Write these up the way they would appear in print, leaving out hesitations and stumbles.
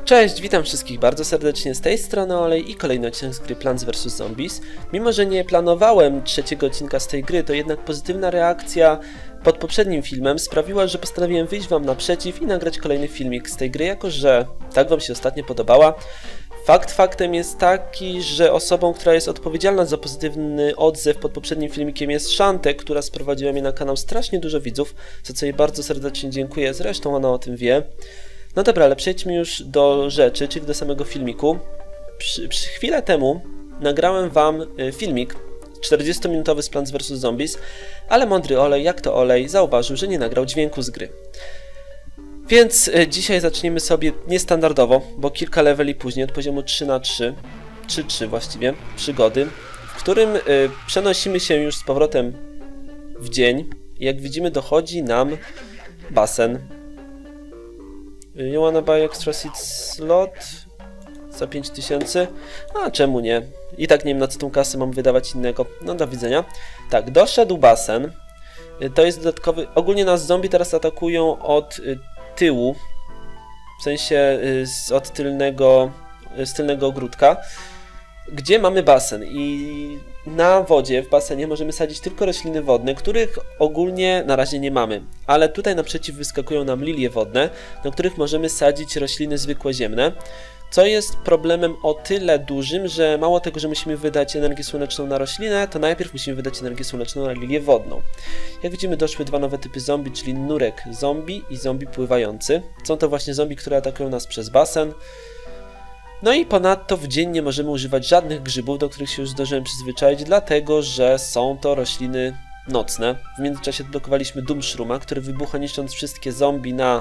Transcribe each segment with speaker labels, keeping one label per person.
Speaker 1: Cześć, witam wszystkich bardzo serdecznie, z tej strony Olej i kolejny odcinek z gry Plants vs Zombies. Mimo że nie planowałem trzeciego odcinka z tej gry, to jednak pozytywna reakcja pod poprzednim filmem sprawiła, że postanowiłem wyjść wam naprzeciw i nagrać kolejny filmik z tej gry, jako że tak wam się ostatnio podobała. Faktem jest taki, że osobą, która jest odpowiedzialna za pozytywny odzew pod poprzednim filmikiem jest Shantek, która sprowadziła mnie na kanał strasznie dużo widzów, za co jej bardzo serdecznie dziękuję, zresztą ona o tym wie. No dobra, ale przejdźmy już do rzeczy, czyli do samego filmiku. Chwilę temu nagrałem wam filmik 40-minutowy z Plants vs Zombies, ale mądry Olej, jak to Olej, zauważył, że nie nagrał dźwięku z gry. Więc dzisiaj zaczniemy sobie niestandardowo, bo kilka leveli później, od poziomu 3 na 3, 3 właściwie, przygody, w którym przenosimy się już z powrotem w dzień. Jak widzimy, dochodzi nam basen. You wanna buy extra seed slot za 5000? A czemu nie? I tak nie wiem, na co tą kasę mam wydawać innego. No do widzenia. Tak, doszedł basen. To jest dodatkowy... Ogólnie nas zombie teraz atakują od tyłu. W sensie od z tylnego ogródka. Gdzie mamy basen i na wodzie, w basenie możemy sadzić tylko rośliny wodne, których ogólnie na razie nie mamy. Ale tutaj naprzeciw wyskakują nam lilie wodne, na których możemy sadzić rośliny zwykłe ziemne. Co jest problemem o tyle dużym, że mało tego, że musimy wydać energię słoneczną na roślinę, to najpierw musimy wydać energię słoneczną na lilię wodną. Jak widzimy, doszły dwa nowe typy zombie, czyli nurek zombie i zombie pływający. Są to właśnie zombie, które atakują nas przez basen. No i ponadto w dzień nie możemy używać żadnych grzybów, do których się już zdążyłem przyzwyczaić, dlatego że są to rośliny nocne. W międzyczasie odblokowaliśmy Doomshruma, który wybucha niszcząc wszystkie zombie na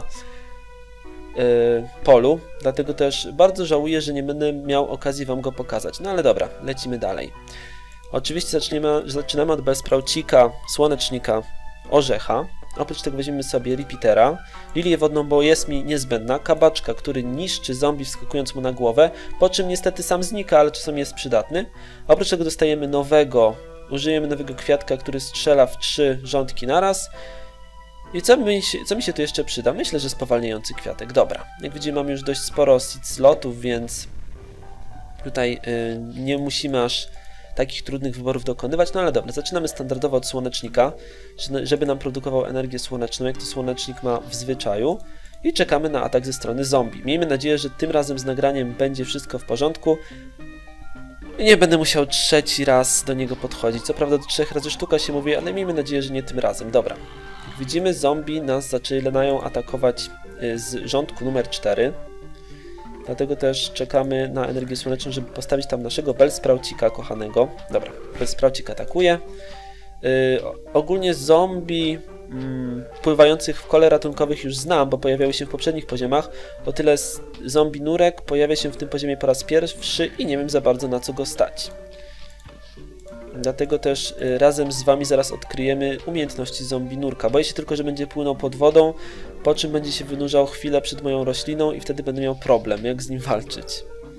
Speaker 1: polu, dlatego też bardzo żałuję, że nie będę miał okazji wam go pokazać. No ale dobra, lecimy dalej. Oczywiście zaczynamy od bezprałcika, słonecznika, orzecha. Oprócz tego weźmiemy sobie repeatera, lilię wodną, bo jest mi niezbędna, kabaczka, który niszczy zombie wskakując mu na głowę, po czym niestety sam znika, ale czasem jest przydatny. Oprócz tego dostajemy użyjemy nowego kwiatka, który strzela w 3 rządki naraz. I co mi się tu jeszcze przyda? Myślę, że spowalniający kwiatek. Dobra, jak widzimy, mamy już dość sporo seed slotów, więc tutaj nie musimy aż takich trudnych wyborów dokonywać, no ale dobra, zaczynamy standardowo od słonecznika, żeby nam produkował energię słoneczną, jak to słonecznik ma w zwyczaju, i czekamy na atak ze strony zombie. Miejmy nadzieję, że tym razem z nagraniem będzie wszystko w porządku i nie będę musiał trzeci raz do niego podchodzić. Co prawda do 3 razy sztuka się mówi, ale miejmy nadzieję, że nie tym razem. Dobra, jak widzimy, zombie nas zaczynają atakować z rządku numer 4. Dlatego też czekamy na energię słoneczną, żeby postawić tam naszego Bellsproucika kochanego. Dobra, Bellsproucik atakuje. Ogólnie zombie pływających w kole ratunkowych już znam, bo pojawiały się w poprzednich poziomach. O tyle zombie nurek pojawia się w tym poziomie po raz pierwszy i nie wiem za bardzo, na co go stać. Dlatego też razem z wami zaraz odkryjemy umiejętności zombie nurka. Boję się tylko, że będzie płynął pod wodą, po czym będzie się wynurzał chwilę przed moją rośliną i wtedy będę miał problem, jak z nim walczyć.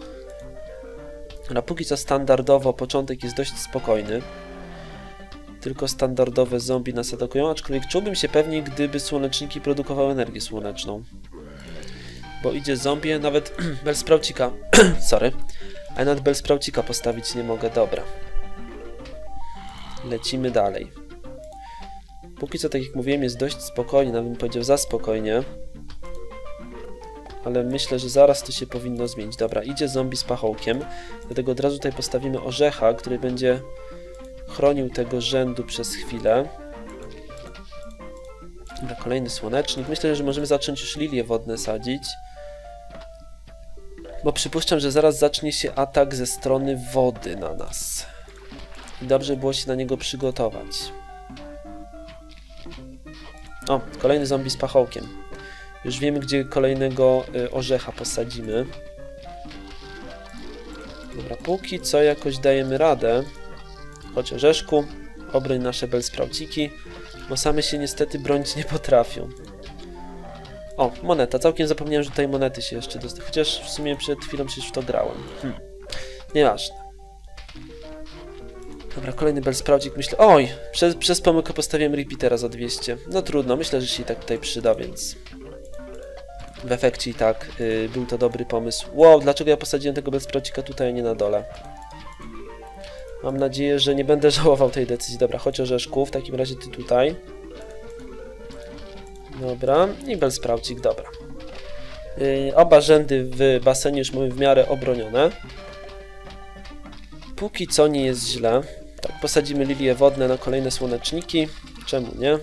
Speaker 1: Na póki co standardowo początek jest dość spokojny. Tylko standardowe zombie nas atakują, aczkolwiek czułbym się pewniej, gdyby słoneczniki produkowały energię słoneczną. Bo idzie zombie, nawet Bellsproucika, sorry, a nawet Bellsproucika postawić nie mogę, dobra. Lecimy dalej. Póki co, tak jak mówiłem, jest dość spokojnie, nawet bym powiedział za spokojnie. Ale myślę, że zaraz to się powinno zmienić. Dobra, idzie zombie z pachołkiem, dlatego od razu tutaj postawimy orzecha, który będzie chronił tego rzędu przez chwilę. Dobra, kolejny słonecznik. Myślę, że możemy zacząć już lilie wodne sadzić. Bo przypuszczam, że zaraz zacznie się atak ze strony wody na nas. I dobrze było się na niego przygotować. O, kolejny zombie z pachołkiem. Już wiemy, gdzie kolejnego orzecha posadzimy. Dobra, póki co jakoś dajemy radę. Chodź orzeszku, obroń nasze Bellsprouciki, bo same się niestety bronić nie potrafią. O, moneta. Całkiem zapomniałem, że tutaj monety się jeszcze dostają. Chociaż w sumie przed chwilą przecież w to grałem. Nieważne. Dobra, kolejny Bellsproucik, myślę... Oj! Przez pomyłkę postawiłem repeatera za 200. No trudno, myślę, że się i tak tutaj przyda, więc... w efekcie i tak był to dobry pomysł. Wow, dlaczego ja posadziłem tego bezprocika tutaj, a nie na dole? Mam nadzieję, że nie będę żałował tej decyzji. Dobra, chodź orzeszku, w takim razie ty tutaj. Dobra, i bezprocik, dobra. Oba rzędy w basenie już mamy w miarę obronione. Póki co nie jest źle. Tak, posadzimy lilie wodne na kolejne słoneczniki. Czemu nie?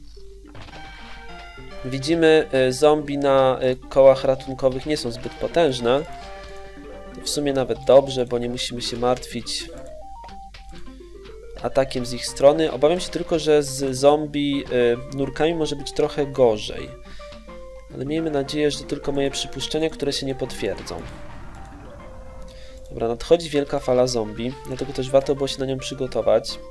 Speaker 1: Widzimy, zombie na kołach ratunkowych nie są zbyt potężne. W sumie nawet dobrze, bo nie musimy się martwić atakiem z ich strony. Obawiam się tylko, że z zombie nurkami może być trochę gorzej. Ale miejmy nadzieję, że to tylko moje przypuszczenia, które się nie potwierdzą. Dobra, nadchodzi wielka fala zombie, dlatego też warto było się na nią przygotować.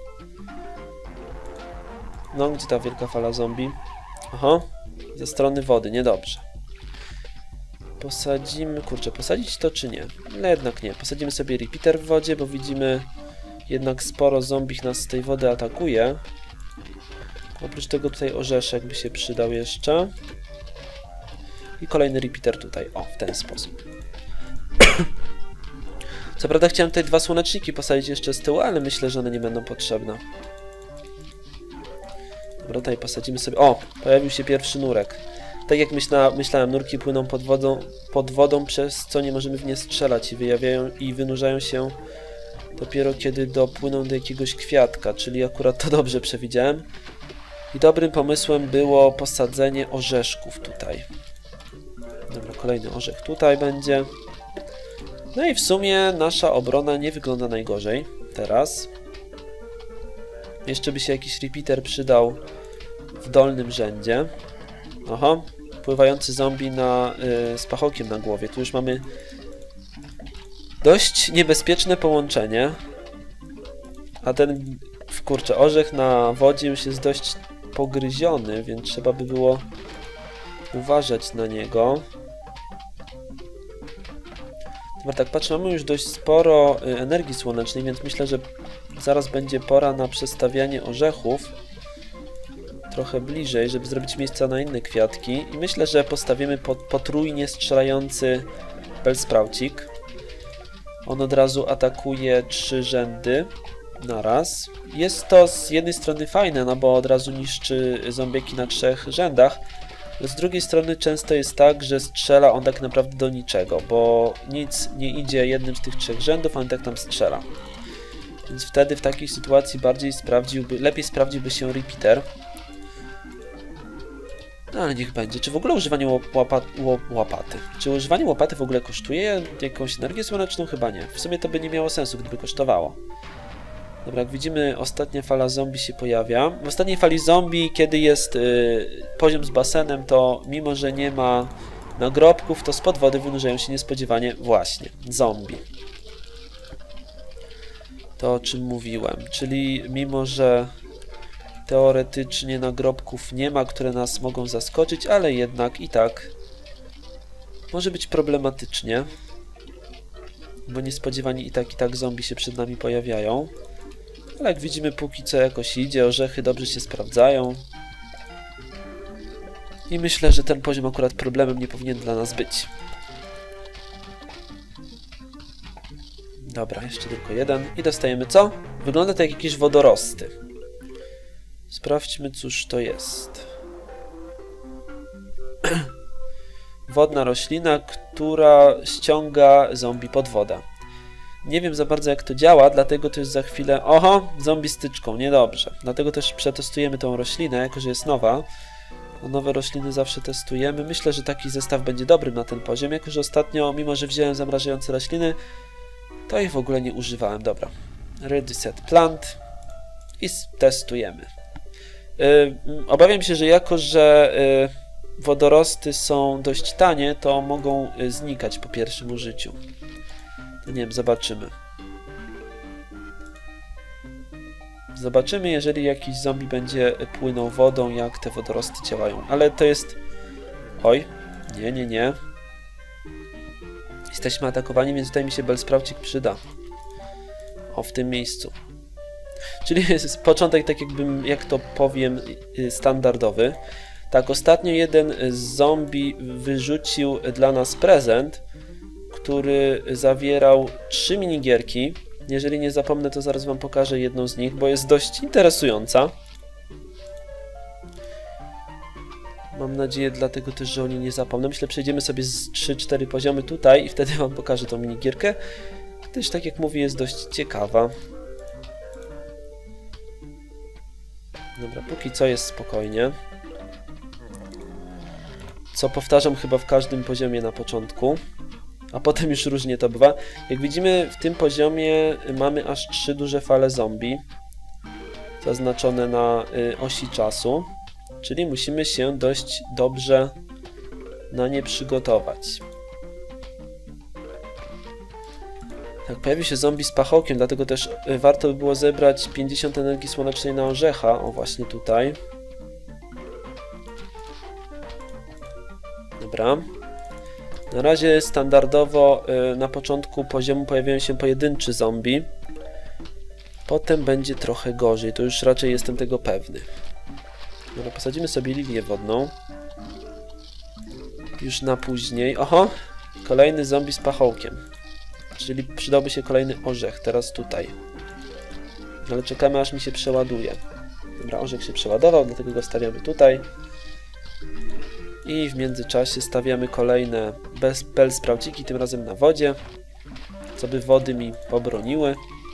Speaker 1: No, gdzie ta wielka fala zombie? Aha, ze strony wody, niedobrze. Posadzimy, kurczę, posadzić to czy nie? Ale jednak nie. Posadzimy sobie repeater w wodzie, bo widzimy jednak sporo zombich nas z tej wody atakuje. Oprócz tego tutaj orzeszek by się przydał jeszcze. I kolejny repeater tutaj, o, w ten sposób. Co prawda chciałem tutaj 2 słoneczniki posadzić jeszcze z tyłu, ale myślę, że one nie będą potrzebne. Dobra, tutaj posadzimy sobie... O! Pojawił się pierwszy nurek. Tak jak myślałem, nurki płyną pod wodą, przez co nie możemy w nie strzelać i wynurzają się dopiero kiedy dopłyną do jakiegoś kwiatka, czyli akurat to dobrze przewidziałem. I dobrym pomysłem było posadzenie orzeszków tutaj. Dobra, kolejny orzech tutaj będzie. No i w sumie nasza obrona nie wygląda najgorzej teraz. Jeszcze by się jakiś repeater przydał w dolnym rzędzie. Oho, pływający zombie z pachołkiem na głowie. Tu już mamy dość niebezpieczne połączenie. A ten, kurczę, orzech na wodzie już jest dość pogryziony, więc trzeba by było uważać na niego. Dobra, tak patrzę, mamy już dość sporo energii słonecznej, więc myślę, że zaraz będzie pora na przestawianie orzechów trochę bliżej, żeby zrobić miejsca na inne kwiatki. I myślę, że postawimy potrójnie strzelający bellsproucik. On od razu atakuje 3 rzędy naraz. Jest to z jednej strony fajne, no bo od razu niszczy zombieki na 3 rzędach. Z drugiej strony często jest tak, że strzela on tak naprawdę do niczego, bo nic nie idzie jednym z tych 3 rzędów, a on tak tam strzela. Więc wtedy w takiej sytuacji lepiej sprawdziłby się repeater. No ale niech będzie. Czy w ogóle używanie łopaty? Czy używanie łopaty w ogóle kosztuje jakąś energię słoneczną? Chyba nie. W sumie to by nie miało sensu, gdyby kosztowało. Dobra, jak widzimy, ostatnia fala zombie się pojawia. W ostatniej fali zombie, kiedy jest poziom z basenem, to mimo, że nie ma nagrobków, to spod wody wynurzają się niespodziewanie właśnie zombie. To, o czym mówiłem. Czyli mimo, że teoretycznie nagrobków nie ma, które nas mogą zaskoczyć, ale jednak i tak może być problematycznie. Bo niespodziewanie i tak zombie się przed nami pojawiają. Ale jak widzimy, póki co jakoś idzie, orzechy dobrze się sprawdzają. I myślę, że ten poziom akurat problemem nie powinien dla nas być. Dobra, jeszcze tylko jeden. I dostajemy co? Wygląda to jak jakieś wodorosty. Sprawdźmy, cóż to jest. Wodna roślina, która ściąga zombie pod wodę. Nie wiem za bardzo, jak to działa, dlatego też za chwilę... Oho, zombie styczką, niedobrze. Dlatego też przetestujemy tą roślinę, jako że jest nowa. A nowe rośliny zawsze testujemy. Myślę, że taki zestaw będzie dobrym na ten poziom, jako że ostatnio, mimo że wziąłem zamrażające rośliny, to ich w ogóle nie używałem. Dobra. Reset plant. I testujemy. Obawiam się, że jako że wodorosty są dość tanie, to mogą znikać po pierwszym użyciu. No nie wiem, zobaczymy. Zobaczymy, jeżeli jakiś zombie będzie płynął wodą, jak te wodorosty działają. Ale to jest... Oj, nie. Jesteśmy atakowani, więc tutaj mi się bellsproucik przyda. O, w tym miejscu. Czyli jest początek, tak jakbym, jak to powiem, standardowy. Tak, ostatnio jeden z zombie wyrzucił dla nas prezent, który zawierał 3 minigierki. Jeżeli nie zapomnę, to zaraz wam pokażę jedną z nich, bo jest dość interesująca. Mam nadzieję dlatego też, że o niej nie zapomnę. Myślę, przejdziemy sobie z 3-4 poziomy tutaj i wtedy wam pokażę tą minigierkę, gdyż, tak jak mówię, jest dość ciekawa. Dobra, póki co jest spokojnie. Co powtarzam chyba w każdym poziomie na początku, a potem już różnie to bywa. Jak widzimy, w tym poziomie mamy aż 3 duże fale zombie zaznaczone na osi czasu, czyli musimy się dość dobrze na nie przygotować. Tak, pojawił się zombie z pachołkiem, dlatego też warto by było zebrać 50 energii słonecznej na orzecha. O, właśnie tutaj. Dobra. Na razie standardowo na początku poziomu pojawiają się pojedynczy zombie. Potem będzie trochę gorzej, to już raczej jestem tego pewny. Dobra, posadzimy sobie lilię wodną. Już na później. Oho! Kolejny zombie z pachołkiem. Czyli przydałby się kolejny orzech, teraz tutaj. Ale czekamy, aż mi się przeładuje. Dobra, orzech się przeładował, dlatego go stawiamy tutaj. I w międzyczasie stawiamy kolejne sprawciki, tym razem na wodzie, co by wody mi pobroniły.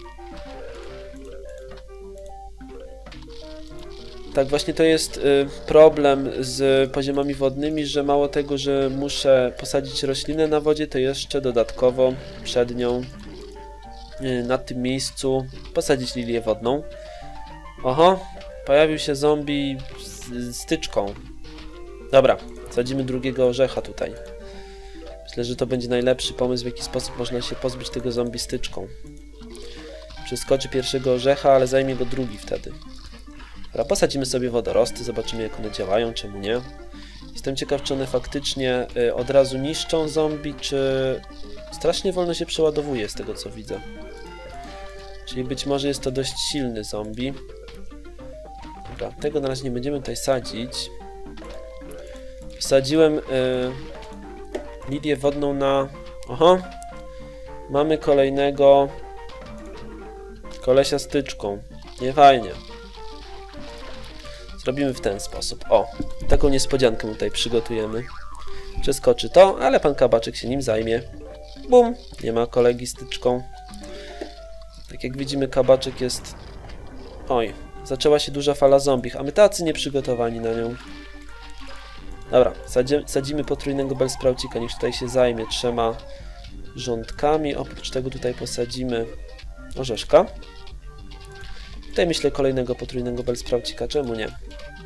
Speaker 1: Tak, właśnie to jest problem z poziomami wodnymi, że mało tego, że muszę posadzić roślinę na wodzie, to jeszcze dodatkowo przed nią na tym miejscu posadzić lilię wodną. Oho, pojawił się zombie z styczką. Dobra, sadzimy drugiego orzecha tutaj. Myślę, że to będzie najlepszy pomysł, w jaki sposób można się pozbyć tego zombie styczką. Przeskoczy pierwszego orzecha, ale zajmie go drugi wtedy. Dobra, posadzimy sobie wodorosty, zobaczymy, jak one działają, czemu nie. Jestem ciekaw, czy one faktycznie od razu niszczą zombie, czy strasznie wolno się przeładowuje z tego, co widzę. Czyli być może jest to dość silny zombie. Dobra, tego na razie nie będziemy tutaj sadzić. Wsadziłem lilię wodną na... Oho! Mamy kolejnego kolesia styczką. Nie fajnie. Zrobimy w ten sposób. O! Taką niespodziankę tutaj przygotujemy. Przeskoczy to, ale pan kabaczek się nim zajmie. Bum! Nie ma kolegi styczką. Tak jak widzimy, kabaczek jest... Oj! Zaczęła się duża fala zombich, a my tacy nieprzygotowani na nią. Dobra, sadzimy potrójnego belsprawcika, niech tutaj się zajmie 3 rządkami. Oprócz tego tutaj posadzimy orzeszka. Tutaj myślę kolejnego potrójnego belsprawcika, czemu nie?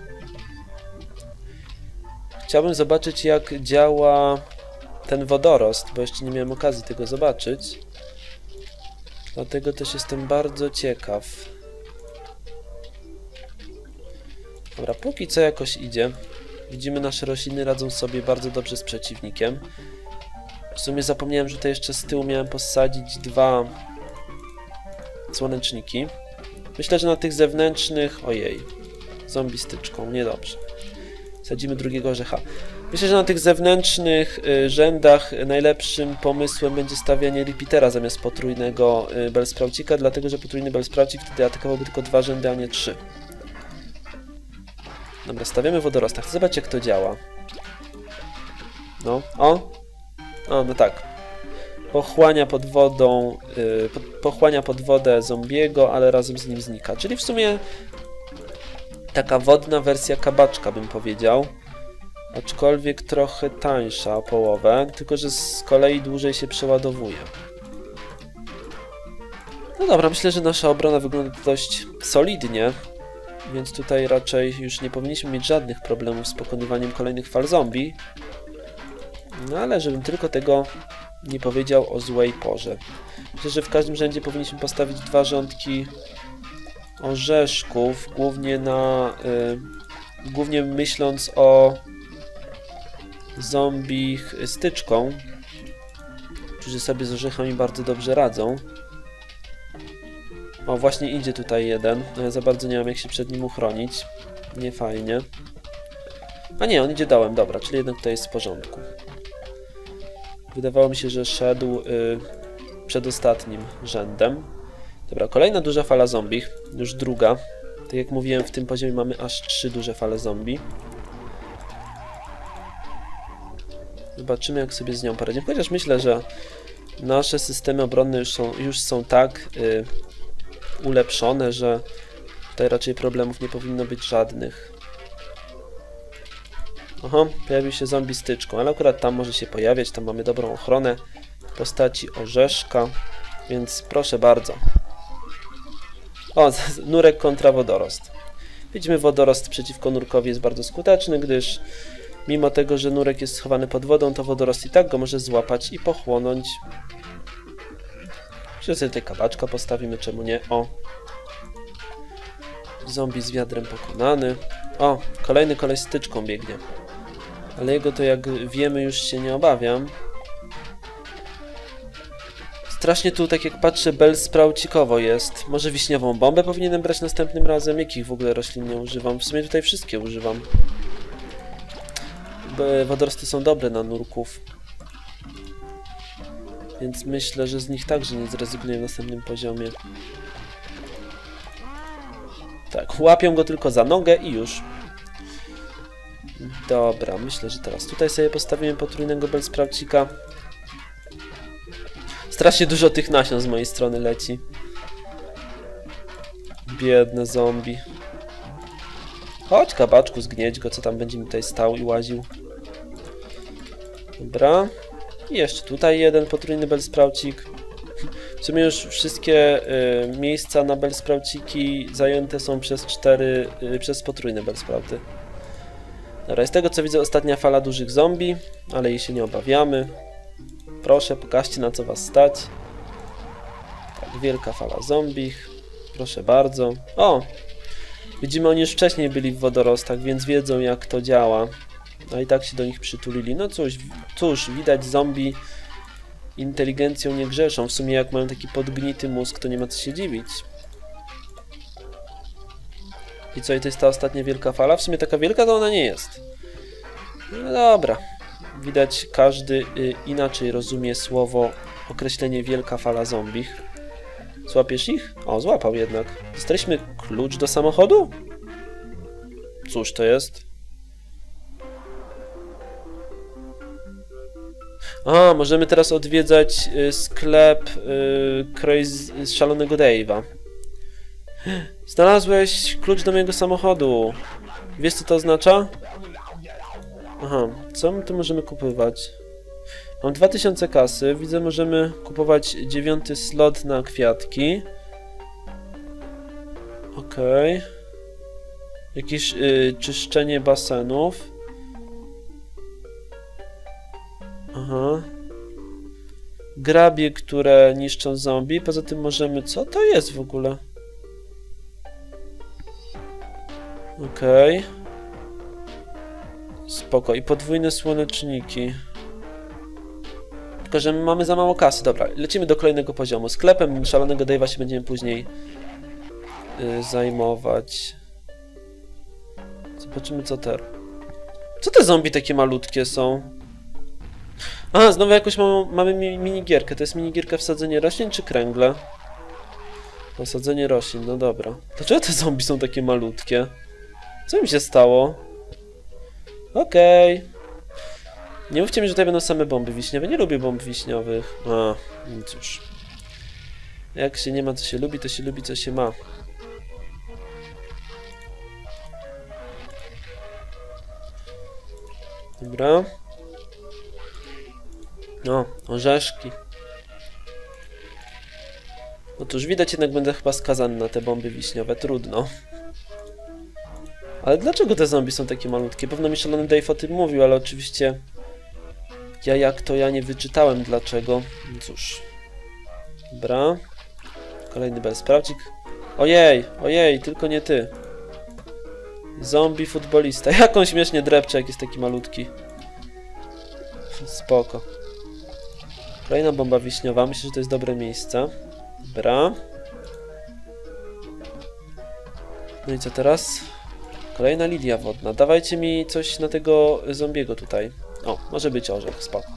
Speaker 1: Chciałbym zobaczyć, jak działa ten wodorost, bo jeszcze nie miałem okazji tego zobaczyć. Dlatego też jestem bardzo ciekaw. Dobra, póki co jakoś idzie. Widzimy, nasze rośliny radzą sobie bardzo dobrze z przeciwnikiem. W sumie zapomniałem, że tutaj jeszcze z tyłu miałem posadzić 2 słoneczniki. Myślę, że na tych zewnętrznych... Ojej, zombie styczką, niedobrze. Sadzimy drugiego orzecha. Myślę, że na tych zewnętrznych rzędach najlepszym pomysłem będzie stawianie repeatera zamiast potrójnego belsprawcika, dlatego że potrójny belsprawcik wtedy atakowałby tylko 2 rzędy, a nie 3. Dobra, stawiamy wodorostach. Zobacz, jak to działa. No, o! O, no tak. Pochłania pod wodą, pochłania pod wodę zombiego, ale razem z nim znika. Czyli w sumie taka wodna wersja kabaczka, bym powiedział. Aczkolwiek trochę tańsza o połowę, tylko że z kolei dłużej się przeładowuje. No dobra, myślę, że nasza obrona wygląda dość solidnie. Więc tutaj raczej już nie powinniśmy mieć żadnych problemów z pokonywaniem kolejnych fal zombie. No ale żebym tylko tego nie powiedział o złej porze. Myślę, że w każdym rzędzie powinniśmy postawić 2 rządki orzeszków, głównie myśląc o zombich styczką, którzy sobie z orzechami bardzo dobrze radzą. O, właśnie idzie tutaj jeden. No ja za bardzo nie mam jak się przed nim uchronić. Nie fajnie. A nie, on idzie dołem, dobra, czyli jednak to jest w porządku. Wydawało mi się, że szedł przed ostatnim rzędem. Dobra, kolejna duża fala zombie, już druga. Tak jak mówiłem, w tym poziomie mamy aż 3 duże fale zombie. Zobaczymy, jak sobie z nią poradzimy. Chociaż myślę, że nasze systemy obronne już są tak ulepszone, że tutaj raczej problemów nie powinno być żadnych. Aha, pojawił się zombie styczką, ale akurat tam może się pojawiać, tam mamy dobrą ochronę w postaci orzeszka, więc proszę bardzo. O, nurek kontra wodorost. Widzimy, wodorost przeciwko nurkowi jest bardzo skuteczny, gdyż mimo tego, że nurek jest schowany pod wodą, to wodorost i tak go może złapać i pochłonąć. Myślę, że sobie tutaj kabaczka postawimy, czemu nie? O! Zombie z wiadrem pokonany. O! Kolejny koleś z tyczką biegnie. Ale jego to, jak wiemy, już się nie obawiam. Strasznie tu, tak jak patrzę, bellsproutikowo jest. Może wiśniową bombę powinienem brać następnym razem? Jakich w ogóle roślin nie używam? W sumie tutaj wszystkie używam. Wodorosty są dobre na nurków. Więc myślę, że z nich także nie zrezygnuję w następnym poziomie. Tak, łapią go tylko za nogę i już. Dobra, myślę, że teraz tutaj sobie postawimy potrójnego bellsproucika. Strasznie dużo tych nasion z mojej strony leci. Biedne zombie. Chodź, kabaczku, zgnieć go, co tam będzie mi tutaj stał i łaził. Dobra. I jeszcze tutaj jeden potrójny bellsproucik. W sumie już wszystkie miejsca na bellsprouciki zajęte są przez potrójne bellsprouty. Dobra, z tego co widzę, ostatnia fala dużych zombie, ale jej się nie obawiamy. Proszę, pokażcie, na co was stać. Tak, wielka fala zombie. Proszę bardzo. O! Widzimy, oni już wcześniej byli w wodorostach, więc wiedzą, jak to działa. No i tak się do nich przytulili. No cóż, widać, zombie inteligencją nie grzeszą. W sumie jak mają taki podgnity mózg, to nie ma co się dziwić. I co, i to jest ta ostatnia wielka fala? W sumie taka wielka to ona nie jest. No dobra. Widać, każdy inaczej rozumie słowo, określenie wielka fala zombie. Złapiesz ich? O, złapał jednak. Dostaliśmy klucz do samochodu? Cóż to jest? A, możemy teraz odwiedzać sklep Szalonego Dave'a. Znalazłeś klucz do mojego samochodu. Wiesz, co to oznacza? Aha, co my tu możemy kupować? Mam 2000 kasy. Widzę, możemy kupować 9. slot na kwiatki. Okej. Jakieś czyszczenie basenów. Aha. Grabie, które niszczą zombie. Poza tym możemy... Co to jest w ogóle? Okej. Spoko. I podwójne słoneczniki. Tylko, że my mamy za mało kasy. Dobra, lecimy do kolejnego poziomu. Sklepem Szalonego Dave'a się będziemy później zajmować. Zobaczymy, co teraz. Co te zombie takie malutkie są? A, znowu jakoś mamy minigierkę. To jest minigierka wsadzenie roślin czy kręgle? Posadzenie roślin, no dobra. Dlaczego te zombie są takie malutkie? Co mi się stało? Okej. Nie mówcie mi, że tutaj będą same bomby wiśniowe. Nie lubię bomb wiśniowych. A, no cóż. Jak się nie ma, co się lubi, to się lubi, co się ma. Dobra. No, orzeszki. Otóż widać, jednak będę chyba skazany na te bomby wiśniowe. Trudno. Ale dlaczego te zombie są takie malutkie? Pewno mi Szalony Dave o tym mówił, ale oczywiście ja nie wyczytałem dlaczego. No cóż. Dobra. Kolejny bellsproucik. Ojej, ojej, tylko nie ty. Zombie futbolista. Jak on śmiesznie drepcze, jak jest taki malutki. Spoko. Kolejna bomba wiśniowa. Myślę, że to jest dobre miejsce. Dobra. No i co teraz? Kolejna lilia wodna. Dawajcie mi coś na tego zombiego tutaj. O, może być orzech, spoko.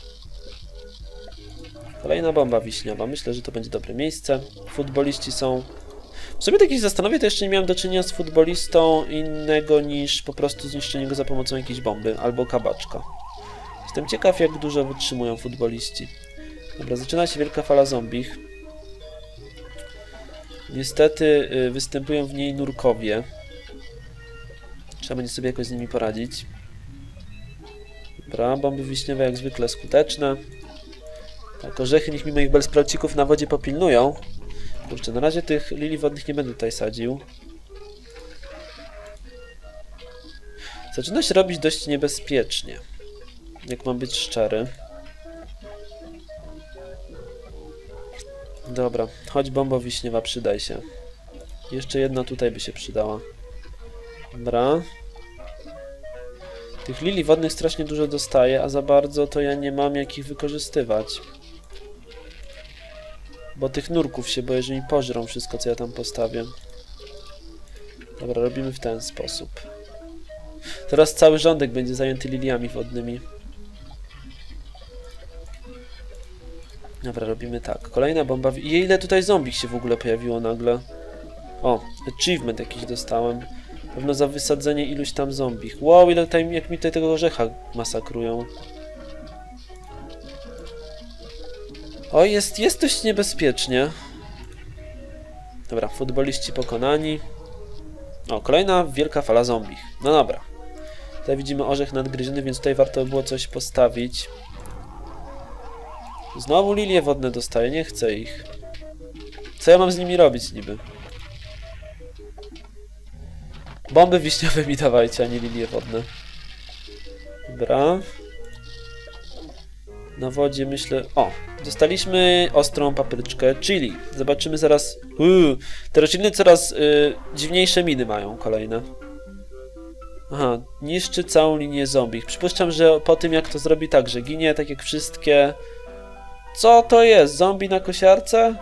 Speaker 1: Kolejna bomba wiśniowa. Myślę, że to będzie dobre miejsce. Futboliści są... W sobie tak się zastanowię, to jeszcze nie miałem do czynienia z futbolistą innego niż po prostu zniszczenie go za pomocą jakiejś bomby albo kabaczka. Jestem ciekaw, jak dużo wytrzymują futboliści. Dobra, zaczyna się wielka fala zombich. Niestety występują w niej nurkowie. Trzeba będzie sobie jakoś z nimi poradzić. Dobra, bomby wiśniowe jak zwykle skuteczne. Tak, orzechy niech mi moich belsprawcików na wodzie popilnują. Kurczę, na razie tych lilii wodnych nie będę tutaj sadził. Zaczyna się robić dość niebezpiecznie. Jak mam być szczery. Dobra, chodź bombo wiśniowa, przydaj się. Jeszcze jedna tutaj by się przydała. Dobra. Tych lilii wodnych strasznie dużo dostaję, a za bardzo to ja nie mam jak ich wykorzystywać. Bo tych nurków się boję, że mi pożrą wszystko, co ja tam postawię. Dobra, robimy w ten sposób. Teraz cały rządek będzie zajęty liliami wodnymi. Dobra, robimy tak. Kolejna bomba. I ile tutaj zombie się w ogóle pojawiło nagle? O, achievement jakiś dostałem. Pewno za wysadzenie iluś tam zombich. Wow, ile tutaj, jak mi tutaj tego orzecha masakrują. O, jest dość niebezpiecznie. Dobra, futboliści pokonani. O, kolejna wielka fala zombich. No dobra. Tutaj widzimy orzech nadgryziony, więc tutaj warto by było coś postawić. Znowu lilie wodne dostaję, nie chcę ich. Co ja mam z nimi robić niby? Bomby wiśniowe mi dawajcie, a nie lilie wodne. Dobra. Na wodzie myślę... O! Dostaliśmy ostrą papryczkę, chili. Zobaczymy zaraz... Te rośliny coraz dziwniejsze miny mają kolejne. Aha, niszczy całą linię zombie. Przypuszczam, że po tym jak to zrobi tak, że ginie tak jak wszystkie... Co to jest? Zombie na kosiarce?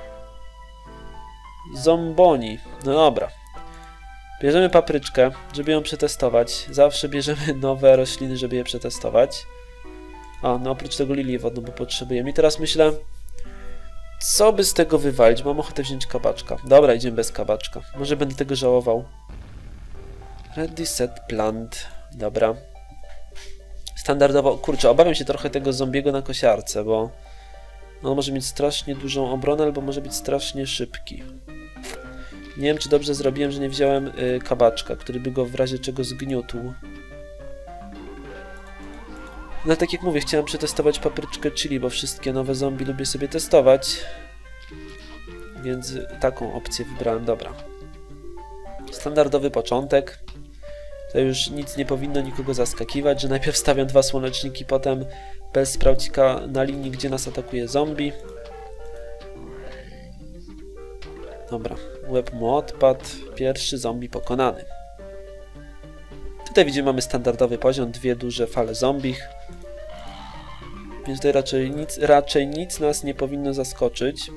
Speaker 1: Zomboni. No dobra. Bierzemy papryczkę, żeby ją przetestować. Zawsze bierzemy nowe rośliny, żeby je przetestować. A, no oprócz tego lilię wodną, bo potrzebujemy. I teraz myślę, co by z tego wywalić? Mam ochotę wziąć kabaczka. Dobra, idziemy bez kabaczka. Może będę tego żałował. Ready, set, plant. Dobra. Standardowo... Kurczę, obawiam się trochę tego zombiego na kosiarce, bo... On może mieć strasznie dużą obronę, albo może być strasznie szybki. Nie wiem, czy dobrze zrobiłem, że nie wziąłem kabaczka, który by go w razie czego zgniótł. No tak jak mówię, chciałem przetestować papryczkę chili, bo wszystkie nowe zombie lubię sobie testować. Więc taką opcję wybrałem, dobra. Standardowy początek. To już nic nie powinno nikogo zaskakiwać, że najpierw stawiam 2 słoneczniki, potem bez sprawcika na linii, gdzie nas atakuje zombie. Dobra, łeb mu odpadł, pierwszy zombie pokonany. Tutaj widzimy, mamy standardowy poziom, 2 duże fale zombich. Więc tutaj raczej nic nas nie powinno zaskoczyć.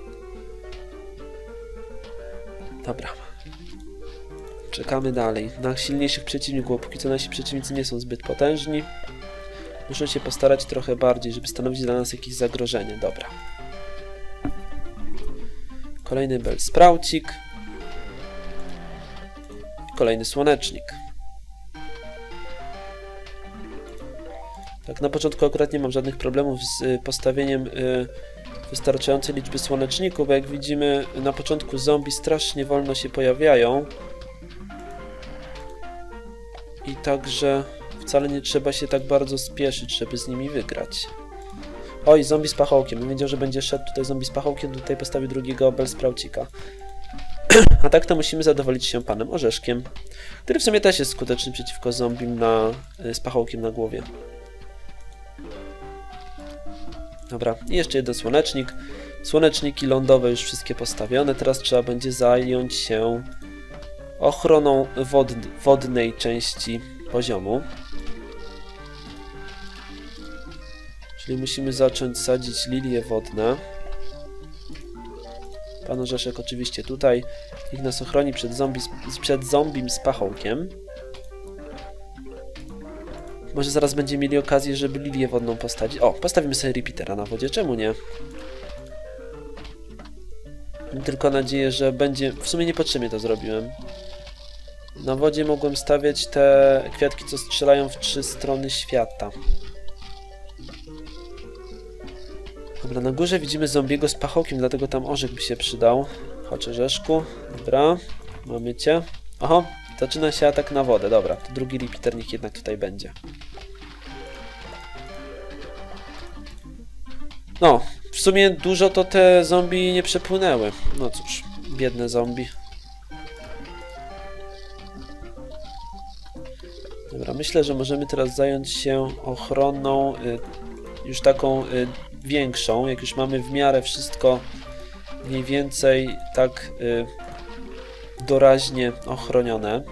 Speaker 1: Dobra. Czekamy dalej na silniejszych przeciwników, bo póki co nasi przeciwnicy nie są zbyt potężni. Muszę się postarać trochę bardziej, żeby stanowić dla nas jakieś zagrożenie. Dobra. Kolejny belsprawcik. Kolejny słonecznik. Tak, na początku akurat nie mam żadnych problemów z postawieniem wystarczającej liczby słoneczników, bo jak widzimy, na początku zombie strasznie wolno się pojawiają. I także wcale nie trzeba się tak bardzo spieszyć, żeby z nimi wygrać. Oj, zombie z pachołkiem. Nie wiedział, że będzie szedł tutaj zombie z pachołkiem, tutaj postawił drugiego belsprawcika. A tak to musimy zadowolić się panem Orzeszkiem, który w sumie też jest skuteczny przeciwko zombim z pachołkiem na głowie. Dobra, i jeszcze jeden słonecznik. Słoneczniki lądowe już wszystkie postawione. Teraz trzeba będzie zająć się ochroną wodnej części poziomu. Czyli musimy zacząć sadzić lilie wodne. Pan Orzeszek oczywiście tutaj. Niech nas ochroni przed zombim z pachołkiem. Może zaraz będziemy mieli okazję, żeby lilię wodną postawić. O, postawimy sobie repeatera na wodzie, czemu nie? Mam tylko nadzieję, że będzie... W sumie niepotrzebnie to zrobiłem. Na wodzie mogłem stawiać te kwiatki, co strzelają w 3 strony świata. Dobra, na górze widzimy zombiego z pachołkiem, dlatego tam orzech by się przydał. Chodź, orzeszku. Dobra, mamy cię. Oho, zaczyna się atak na wodę. Dobra, to drugi repeater niech jednak tutaj będzie. No, w sumie dużo to te zombie nie przepłynęły. No cóż, biedne zombie. Dobra, myślę, że możemy teraz zająć się ochroną już taką większą, jak już mamy w miarę wszystko mniej więcej tak doraźnie ochronione.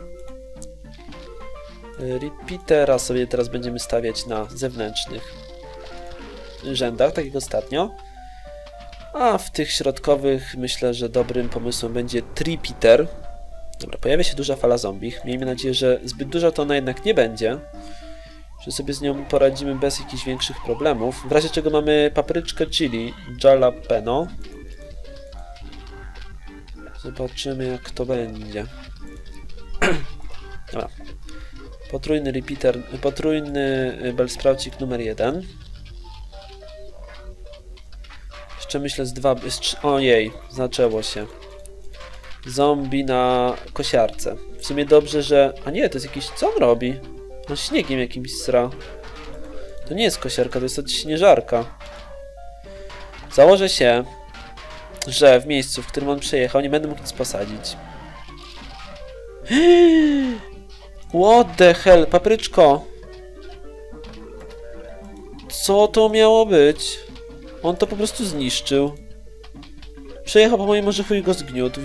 Speaker 1: Repeatera sobie teraz będziemy stawiać na zewnętrznych rzędach, tak jak ostatnio. A w tych środkowych myślę, że dobrym pomysłem będzie repeater. Dobra, pojawia się duża fala zombich. Miejmy nadzieję, że zbyt duża to ona jednak nie będzie. Że sobie z nią poradzimy bez jakichś większych problemów. W razie czego mamy papryczkę chili, jalapeno. Zobaczymy, jak to będzie. Dobra. Potrójny repeater, potrójny bellsproucik numer 1. Jeszcze myślę z 2... Ojej, zaczęło się. Zombie na kosiarce. W sumie dobrze, że... A nie, to jest jakiś... Co on robi? On śniegiem jakimś sra. To nie jest kosiarka, to jest odśnieżarka. Założę się, że w miejscu, w którym on przejechał, nie będę mógł nic posadzić. What the hell? Papryczko! Co to miało być? On to po prostu zniszczył. Przejechał po moim orzechu i go zgniótł.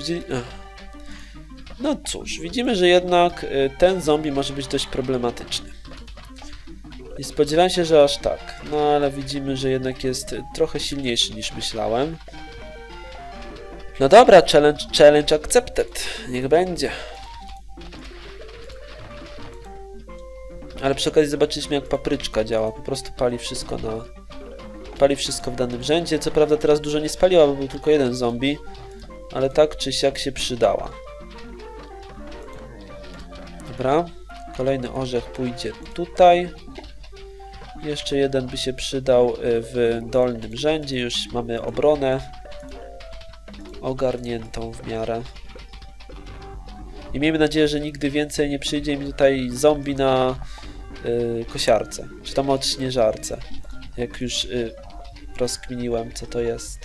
Speaker 1: No cóż, widzimy, że jednak ten zombie może być dość problematyczny. Nie spodziewałem się, że aż tak. No ale widzimy, że jednak jest trochę silniejszy niż myślałem. No dobra, challenge accepted. Niech będzie. Ale przy okazji zobaczyliśmy, jak papryczka działa. Po prostu pali wszystko w danym rzędzie. Co prawda teraz dużo nie spaliła, bo był tylko jeden zombie. Ale tak czy siak się przydała. Dobra. Kolejny orzech pójdzie tutaj. Jeszcze jeden by się przydał w dolnym rzędzie. Już mamy obronę ogarniętą w miarę. I miejmy nadzieję, że nigdy więcej nie przyjdzie mi tutaj zombie na kosiarce. Czy tam odśnieżarce. Jak już rozkminiłem, co to jest.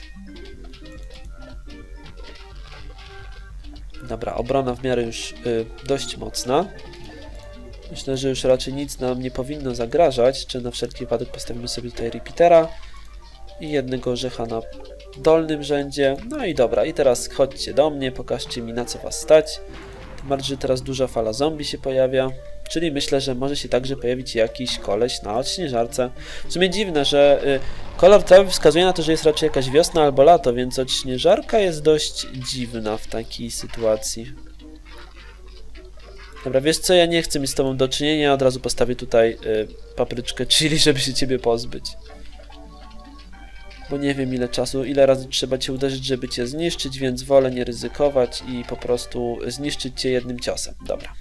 Speaker 1: Dobra, obrona w miarę już dość mocna. Myślę, że już raczej nic nam nie powinno zagrażać. Czy na wszelki wypadek postawimy sobie tutaj repeatera i jednego orzecha na dolnym rzędzie. No i dobra, i teraz chodźcie do mnie, pokażcie mi, na co was stać. Tym bardziej, że teraz duża fala zombie się pojawia. Czyli myślę, że może się także pojawić jakiś koleś na odśnieżarce. W sumie dziwne, że kolor trawy wskazuje na to, że jest raczej jakaś wiosna albo lato, więc odśnieżarka jest dość dziwna w takiej sytuacji. Dobra, wiesz co, ja nie chcę mieć z tobą do czynienia, od razu postawię tutaj papryczkę chili, żeby się ciebie pozbyć. Bo nie wiem ile razy trzeba cię uderzyć, żeby cię zniszczyć, więc wolę nie ryzykować i po prostu zniszczyć cię jednym ciosem. Dobra.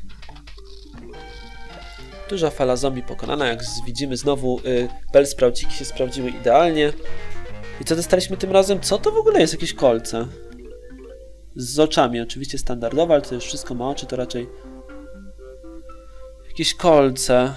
Speaker 1: Duża fala zombie pokonana, jak widzimy znowu bellsprouciki się sprawdziły idealnie. I co dostaliśmy tym razem? Co to w ogóle jest? Jakieś kolce? Z oczami, oczywiście standardowe, ale to już wszystko ma oczy, to raczej... Jakieś kolce.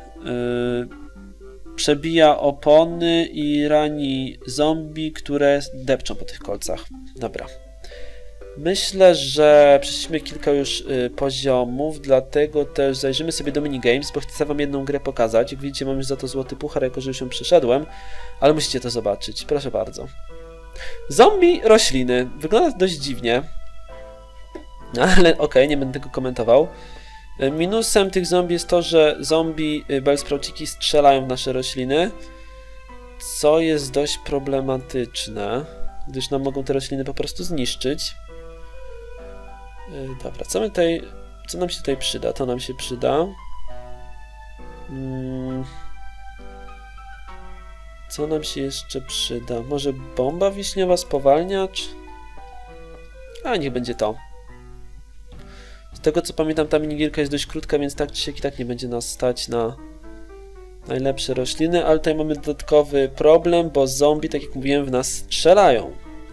Speaker 1: Przebija opony i rani zombie, które depczą po tych kolcach. Dobra. Myślę, że przeszliśmy kilka już poziomów, dlatego też zajrzymy sobie do minigames, bo chcę wam jedną grę pokazać. Jak widzicie, mam już za to złoty puchar, jako że już ją przeszedłem, ale musicie to zobaczyć. Proszę bardzo. Zombie rośliny. Wygląda dość dziwnie, ale okej, nie będę tego komentował. Minusem tych zombie jest to, że zombie bellsprouciki strzelają w nasze rośliny, co jest dość problematyczne, gdyż nam mogą te rośliny po prostu zniszczyć. Dobra, co nam się tutaj przyda? To nam się przyda. Co nam się jeszcze przyda? Może bomba wiśniowa, spowalniacz? A niech będzie to. Z tego co pamiętam, ta minigierka jest dość krótka, więc tak czy siak i tak nie będzie nas stać na najlepsze rośliny, ale tutaj mamy dodatkowy problem, bo zombie, tak jak mówiłem, w nas strzelają.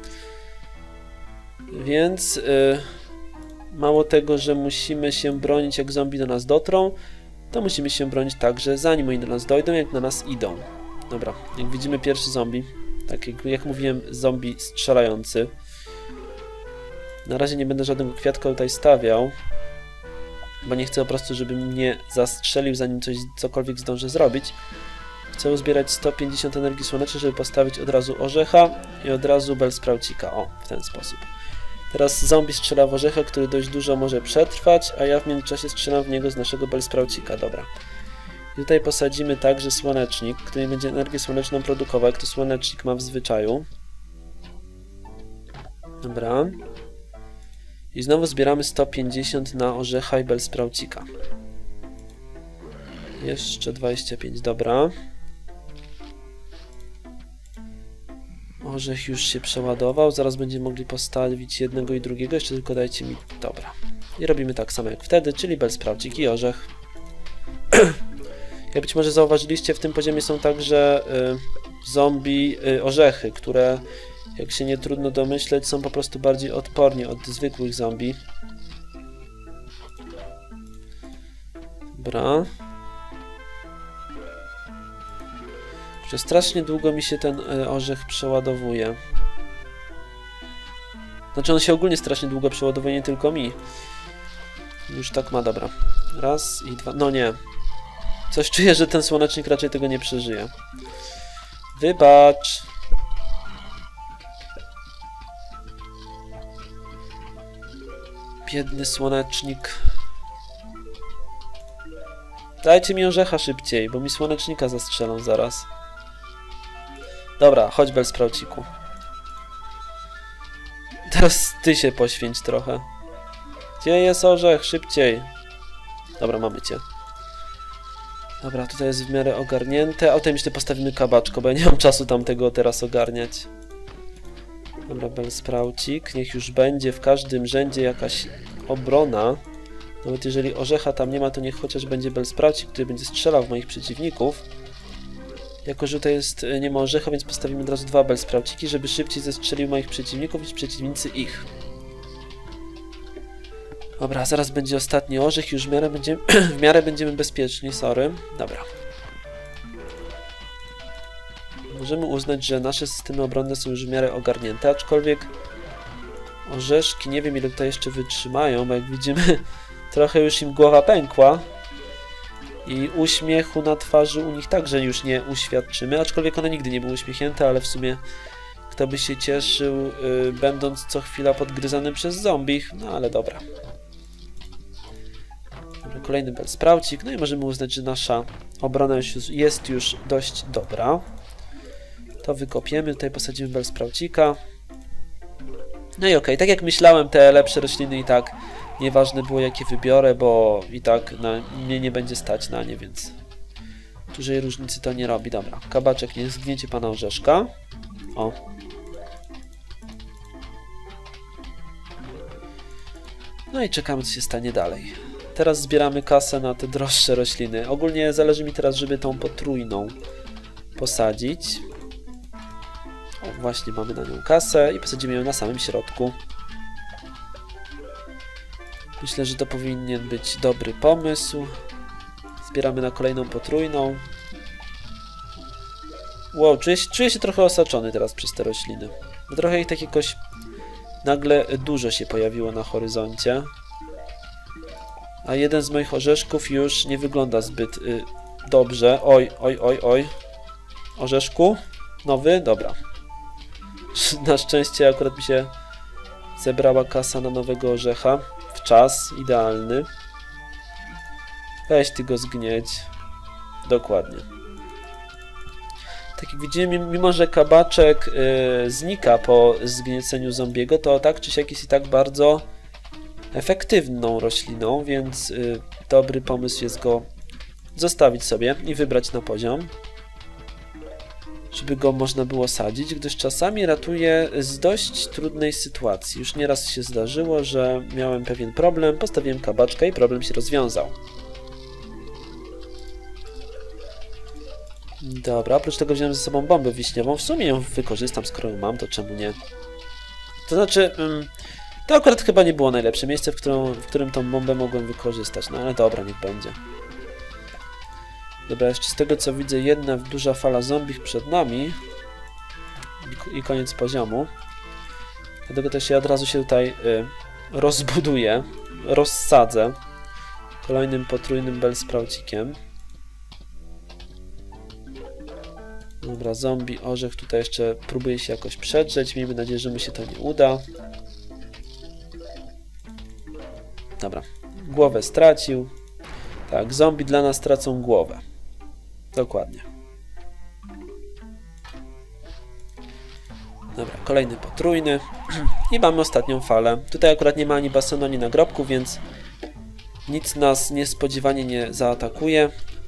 Speaker 1: Więc mało tego, że musimy się bronić, jak zombie do nas dotrą, to musimy się bronić także, zanim oni do nas dojdą, jak na nas idą. Dobra, jak widzimy pierwszy zombie, tak jak mówiłem, zombie strzelający. Na razie nie będę żadnego kwiatka tutaj stawiał, bo nie chcę po prostu, żeby mnie zastrzelił, zanim cokolwiek zdążę zrobić. Chcę uzbierać 150 energii słonecznej, żeby postawić od razu orzecha i od razu bellsproucika. O, w ten sposób. Teraz zombie strzela w orzecha, który dość dużo może przetrwać, a ja w międzyczasie strzelam w niego z naszego bellsproucika. Dobra. I tutaj posadzimy także słonecznik, który będzie energię słoneczną produkował, jak to słonecznik ma w zwyczaju. Dobra. I znowu zbieramy 150 na orzecha i bellsproucika. Jeszcze 25, dobra. Orzech już się przeładował, zaraz będziemy mogli postawić jednego i drugiego, jeszcze tylko dajcie mi... Dobra. I robimy tak samo jak wtedy, czyli bellsproucik i orzech. Jak być może zauważyliście, w tym poziomie są także zombie orzechy, które, jak się nie trudno domyśleć, są po prostu bardziej odporni od zwykłych zombie. Dobra. Przez strasznie długo mi się ten orzech przeładowuje. Znaczy on się ogólnie strasznie długo przeładowuje, nie tylko mi. Już tak ma, dobra. Raz i dwa, no nie. Coś czuję, że ten słonecznik raczej tego nie przeżyje. Wybacz. Biedny słonecznik. Dajcie mi orzecha szybciej, bo mi słonecznika zastrzelą zaraz. Dobra, chodź bellsprouciku. Teraz ty się poświęć trochę. Gdzie jest orzech? Szybciej. Dobra, mamy cię. Dobra, tutaj jest w miarę ogarnięte. A tutaj myślę postawimy kabaczko, bo ja nie mam czasu tam tego teraz ogarniać. Dobra, bellsproucik. Niech już będzie w każdym rzędzie jakaś obrona. Nawet jeżeli orzecha tam nie ma, to niech chociaż będzie bellsproucik, który będzie strzelał w moich przeciwników. Jako że tutaj nie ma orzecha, więc postawimy od razu dwa bellsprouciki, żeby szybciej zestrzelił moich przeciwników niż przeciwnicy ich. Dobra, zaraz będzie ostatni orzech i już w miarę będziemy bezpieczni, sorry. Dobra. Możemy uznać, że nasze systemy obronne są już w miarę ogarnięte, aczkolwiek orzeszki nie wiem ile tutaj jeszcze wytrzymają, bo jak widzimy trochę już im głowa pękła i uśmiechu na twarzy u nich także już nie uświadczymy, aczkolwiek one nigdy nie były uśmiechnięte, ale w sumie kto by się cieszył będąc co chwila podgryzanym przez zombie, no ale dobra. Kolejny bellsproucik, no i możemy uznać, że nasza obrona jest już dość dobra. To wykopiemy, tutaj posadzimy bellsproucika. No i okej, tak jak myślałem, te lepsze rośliny i tak nieważne było jakie wybiorę, bo i tak mnie nie będzie stać na nie, więc dużej różnicy to nie robi. Dobra, kabaczek, niech zgniecie pana orzeszka. O. No i czekamy, co się stanie dalej. Teraz zbieramy kasę na te droższe rośliny. Ogólnie zależy mi teraz, żeby tą potrójną posadzić. O, właśnie mamy na nią kasę i posadzimy ją na samym środku. Myślę, że to powinien być dobry pomysł. Zbieramy na kolejną potrójną. Wow, czuję się trochę osaczony teraz przez te rośliny. Bo trochę ich tak jakoś nagle dużo się pojawiło na horyzoncie. A jeden z moich orzeszków już nie wygląda zbyt dobrze. Oj, oj, oj, oj. Orzeszku? Nowy? Dobra. Na szczęście akurat mi się zebrała kasa na nowego orzecha. W czas idealny. Weź ty go zgnieć. Dokładnie. Tak jak widzimy, mimo że kabaczek znika po zgnieceniu zombiego, to tak czy siak jest i tak bardzo efektywną rośliną, więc dobry pomysł jest go zostawić sobie i wybrać na poziom, żeby go można było sadzić, gdyż czasami ratuje z dość trudnej sytuacji. Już nieraz się zdarzyło, że miałem pewien problem, postawiłem kabaczkę i problem się rozwiązał. Dobra, oprócz tego wziąłem ze sobą bombę wiśniową. W sumie ją wykorzystam, skoro ją mam, to czemu nie? To znaczy, to akurat chyba nie było najlepsze miejsce, w którym tą bombę mogłem wykorzystać. No ale dobra, niech będzie. Dobra, jeszcze z tego co widzę, jedna duża fala zombich przed nami. I koniec poziomu. Dlatego też ja od razu się tutaj rozbuduję. Rozsadzę. Kolejnym potrójnym bellsproucikiem. Dobra, zombie, orzech tutaj jeszcze próbuje się jakoś przedrzeć. Miejmy nadzieję, że mu się to nie uda. Dobra, głowę stracił. Tak, zombie dla nas tracą głowę. Dokładnie. Dobra, kolejny potrójny. I mamy ostatnią falę. Tutaj akurat nie ma ani basenu, ani nagrobku, więc nic nas niespodziewanie nie zaatakuje.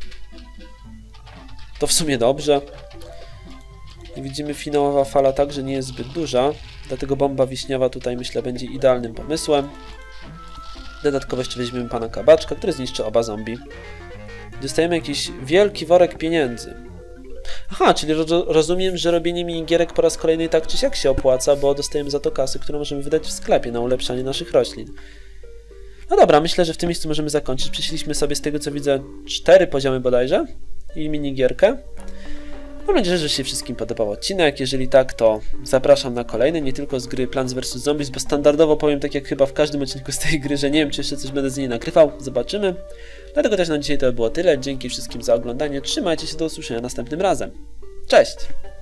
Speaker 1: To w sumie dobrze. I widzimy, finałowa fala także nie jest zbyt duża, dlatego bomba wiśniowa tutaj myślę będzie idealnym pomysłem. Dodatkowo jeszcze weźmiemy pana kabaczka, który zniszczy oba zombie. Dostajemy jakiś wielki worek pieniędzy. Aha, czyli rozumiem, że robienie minigierek po raz kolejny tak czy siak się opłaca, bo dostajemy za to kasy, którą możemy wydać w sklepie na ulepszanie naszych roślin. No dobra, myślę, że w tym miejscu możemy zakończyć. Przeszliśmy sobie z tego co widzę 4 poziomy bodajże i minigierkę. Mam nadzieję, że się wszystkim podobał odcinek. Jeżeli tak, to zapraszam na kolejny, nie tylko z gry Plants vs Zombies, bo standardowo powiem tak jak chyba w każdym odcinku z tej gry, że nie wiem, czy jeszcze coś będę z niej nagrywał. Zobaczymy. Dlatego też na dzisiaj to było tyle. Dzięki wszystkim za oglądanie. Trzymajcie się, do usłyszenia następnym razem. Cześć!